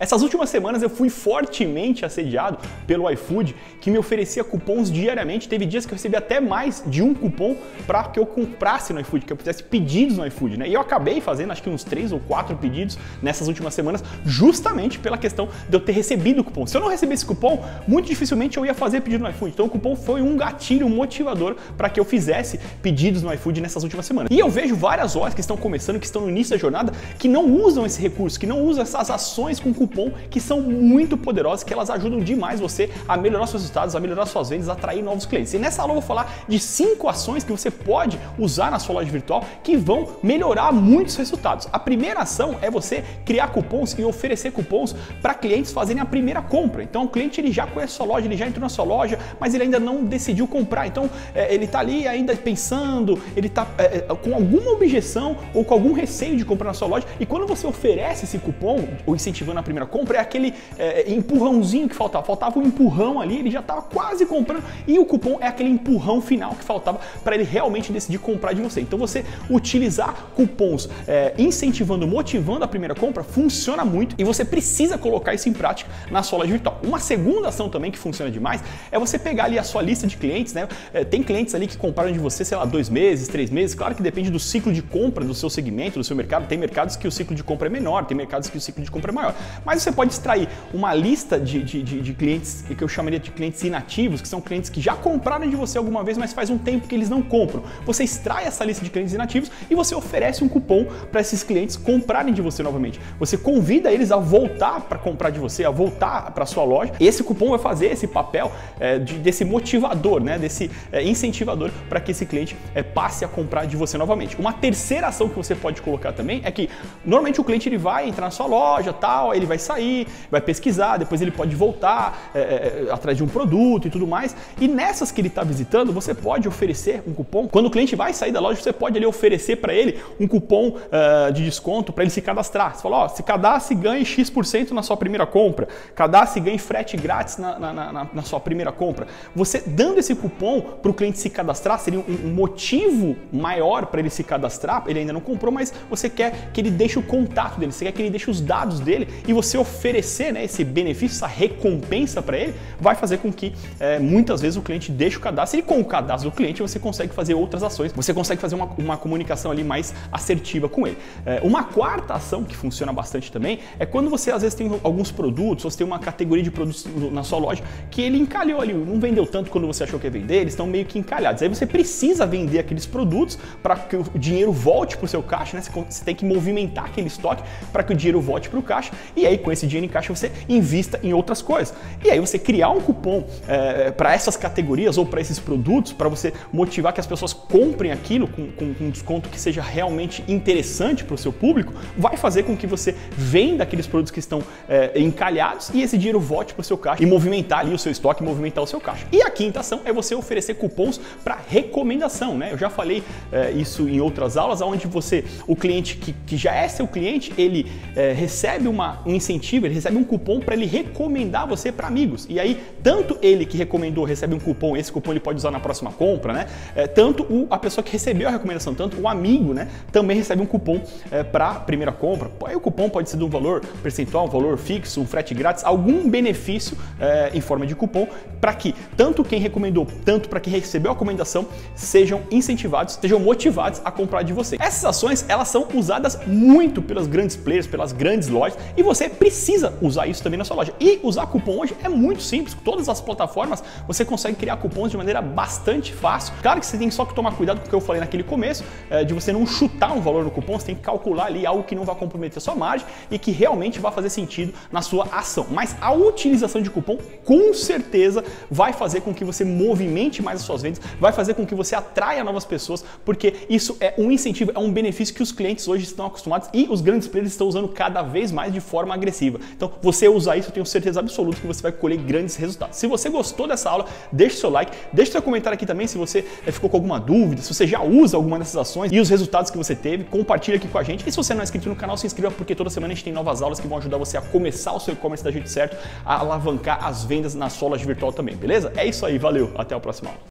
Essas últimas semanas eu fui fortemente assediado pelo iFood, que me oferecia cupons diariamente. Teve dias que eu recebi até mais de um cupom para que eu comprasse no iFood, que eu fizesse pedidos no iFood, né? E eu acabei fazendo acho que uns 3 ou 4 pedidos nessas últimas semanas, justamente pela questão de eu ter recebido o cupom. Se eu não recebesse esse cupom, muito dificilmente eu ia fazer pedido no iFood. Então o cupom foi um gatilho, um motivador para que eu fizesse pedidos no iFood nessas últimas semanas. E eu vejo várias lojas que estão começando, que estão no início da jornada, que não usam esse recurso, que não usam essas ações com cupom, que são muito poderosas, que elas ajudam demais você a melhorar seus resultados, a melhorar suas vendas, a atrair novos clientes. E nessa aula eu vou falar de 5 ações que você pode usar na sua loja virtual que vão melhorar muitos resultados. A primeira ação é você criar cupons e oferecer cupons para clientes fazerem a primeira compra. Então o cliente ele já conhece a sua loja, ele já entrou na sua loja, mas ele ainda não decidiu comprar. Então ele está ali ainda pensando, ele está com alguma objeção ou com algum receio de comprar na sua loja. E quando você oferece esse cupom, ou incentivando a primeira compra, é aquele empurrãozinho que faltava. Faltava um empurrão ali, ele já estava quase comprando. E o cupom é aquele empurrão final que faltava para ele realmente decidir comprar de você. Então você utilizar cupons incentivando, motivando a primeira compra funciona muito e você precisa colocar isso em prática na sua loja virtual. Uma segunda ação também que funciona demais é você pegar ali a sua lista de clientes, né? Tem clientes ali que compraram de você, sei lá, 2 meses, 3 meses. Claro que depende do ciclo de compra do seu segmento, do seu mercado. Tem mercados que o ciclo de compra é menor, tem mercados que o ciclo de compra é maior. Mas você pode extrair uma lista de clientes que eu chamaria de clientes inativos, que são clientes que já compraram de você alguma vez, mas faz um tempo que eles não compram. Você extrai essa lista de clientes inativos e você oferece um cupom para esses clientes comprarem de você novamente. Você convida eles a voltar para comprar de você, a voltar para sua loja. E esse cupom vai fazer esse papel desse motivador, né? Desse incentivador para que esse cliente passe a comprar de você novamente. Uma terceira ação que você pode colocar também é que normalmente o cliente ele vai entrar na sua loja, tal, ele vai sair, vai pesquisar, depois ele pode voltar atrás de um produto e tudo mais. E nessas que ele está visitando, você pode oferecer um cupom. Quando o cliente vai sair da loja, você pode ali oferecer para ele um cupom de desconto para ele se cadastrar. Você fala, ó, se cadastre e ganhe X% na sua primeira compra. Cadastre e ganhe frete grátis na sua primeira compra. Você dando esse cupom para o cliente se cadastrar, seria um motivo maior para ele se cadastrar. Ele ainda não comprou, mas você quer que ele deixe o contato dele, você quer que ele deixe os dados dele e você oferecer, né, esse benefício, essa recompensa para ele, vai fazer com que muitas vezes o cliente deixe o cadastro e com o cadastro do cliente você consegue fazer outras ações, você consegue fazer uma comunicação ali mais assertiva com ele. Uma quarta ação que funciona bastante também é quando você às vezes tem alguns produtos, ou você tem uma categoria de produtos na sua loja que ele encalhou ali, não vendeu tanto quando você achou que ia vender, eles estão meio que encalhados. Aí você precisa vender aqueles produtos para que o dinheiro volte para o seu caixa, né? Você tem que movimentar aquele estoque para que o dinheiro volte para o caixa e aí com esse dinheiro em caixa você invista em outras coisas. E aí você criar um cupom para essas categorias ou para esses produtos, para você motivar que as pessoas comprem aquilo com um desconto que seja realmente interessante para o seu público, vai fazer com que você venda aqueles produtos que estão encalhados e esse dinheiro volte para o seu caixa e movimentar ali o seu estoque, movimentar o seu caixa. E a quinta ação é você oferecer cupons para recomendação, né? Eu já falei isso em outras aulas, onde o cliente que já é seu cliente, ele recebe um incentivo, ele recebe um cupom para ele recomendar você para amigos. E aí, tanto ele que recomendou recebe um cupom, esse cupom ele pode usar na próxima compra, né? Tanto a pessoa que recebeu a recomendação, tanto o amigo, né? Também recebe um cupom para a primeira compra. Aí o cupom pode ser de um valor percentual, um valor fixo, um frete grátis, algum benefício em forma de cupom para que tanto quem recomendou, tanto para quem recebeu a recomendação sejam incentivados, sejam motivados a comprar de você. Essas ações, elas são usadas muito pelas grandes players, pelas grandes lojas e você precisa usar isso também na sua loja. E usar cupom hoje é muito simples. Todas as plataformas você consegue criar cupons de maneira bastante fácil. Claro que você tem só que tomar cuidado com o que eu falei naquele começo, de você não chutar um valor no cupom, você tem que calcular ali algo que não vai comprometer a sua margem e que realmente vai fazer sentido na sua ação. Mas a utilização de cupom, com certeza, vai fazer com que você movimente mais as suas vendas, vai fazer com que você atraia novas pessoas, porque isso é um incentivo, é um benefício que os clientes hoje estão acostumados e os grandes players estão usando cada vez mais de forma agressiva. Então, você usar isso, eu tenho certeza absoluta que você vai colher grandes resultados. Se você gostou dessa aula, deixe seu like, deixe seu comentário aqui também se você ficou com alguma dúvida, se você já usa alguma dessas ações e os resultados que você teve, compartilha aqui com a gente. E se você não é inscrito no canal, se inscreva, porque toda semana a gente tem novas aulas que vão ajudar você a começar o seu e-commerce da jeito certo, a alavancar as vendas na sua loja virtual também, beleza? É isso aí, valeu, até a próxima aula.